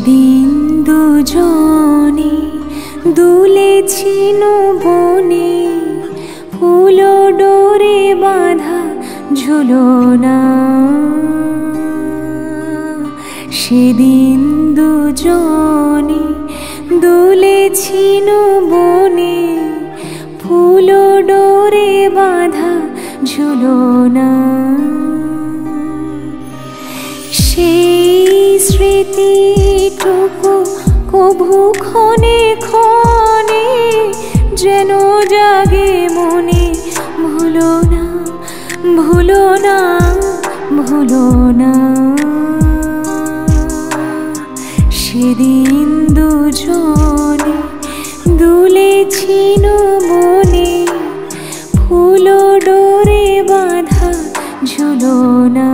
সেদিন দুজনে দুলেছি বনে, ফুল ডোরে বাঁধা ঝুলনা। সেদিন দুজনে দুলেছি বনে, ফুল ডোরে বাঁধা ঝুলনা। সেই স্মৃতিটুকু কভু ক্ষণে ক্ষণে যেন জাগে মনে, ভুলো না ভুলো না ভুলো না। সেদিন দুজনে দুলেছি বনে, ফুল ডোরে বাঁধা ঝুলনা।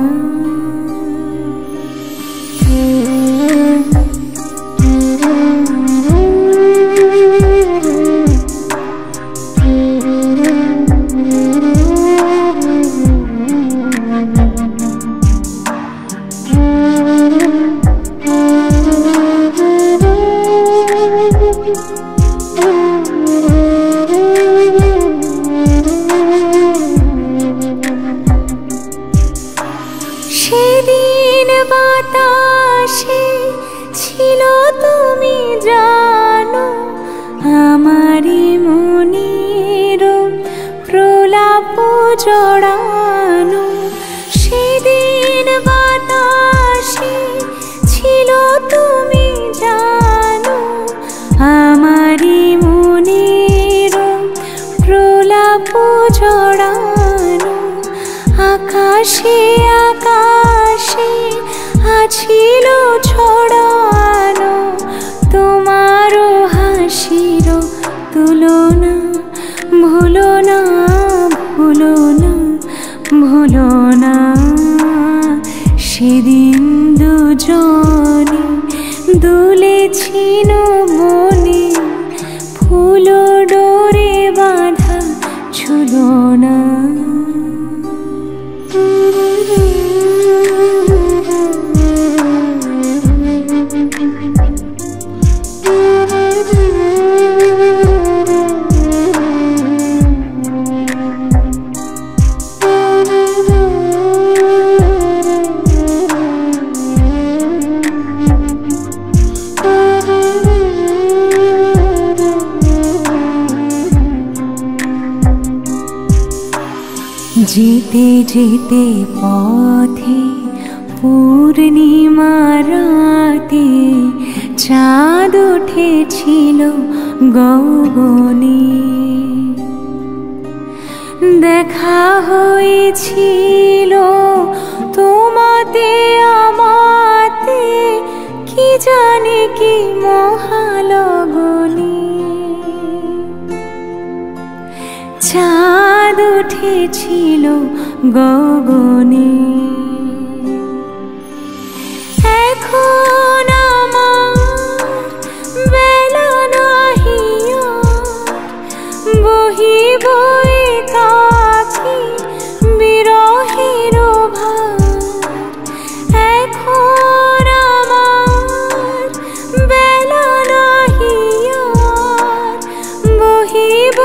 সেদিন বাতাসে ছিল তুমি জানো, আমারই মনের প্রলাপ জড়ানো। সেদিন বাতাসে ছিল তুমি জানো, আমারই মনের প্রলাপ জড়ানো। আকাশে আকাশে আছিল ছড়ানো তোমারও হাসির তুলনা। ভুলো না ভুলো না ভুলো না। সেদিন দুজনে দুলেছি বনে, ফুল ডোরে বাঁধা ঝুলনা। যেতে যেতে পথে পূর্ণিমা রাতে চাঁদ উঠেছিল গগনে। দেখা হয়েছিল তোমাতে আমাতে, কি জানি কি মহালগনে। চাঁদ উঠেছিল গগনে। এখন আমার বেলা নাহি বহিব একাকী বিরহের ভার। এখন আমার বেলা নাহি বহিব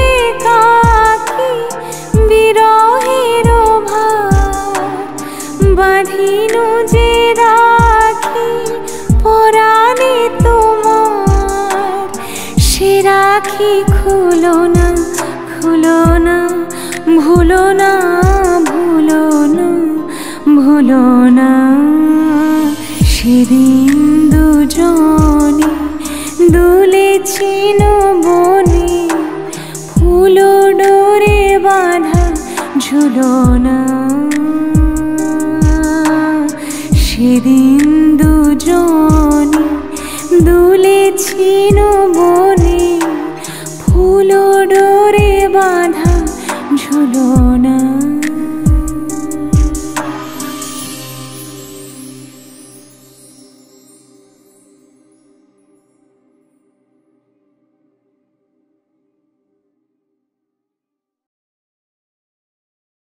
বিরহের ভার। বাঁধিনু যে রাখি পরাণে তোমার, সে রাখি খুলো না খুলো না। ভুলো না ভুলো না ভুলো না। সেদিন দুজনে দুলেছি বনে, ফুল ডোরে বাঁধা ঝুলনা। সেদিন দুজনে দুলেছি বনে, ফুল ডোরে বাঁধা ঝুলনা।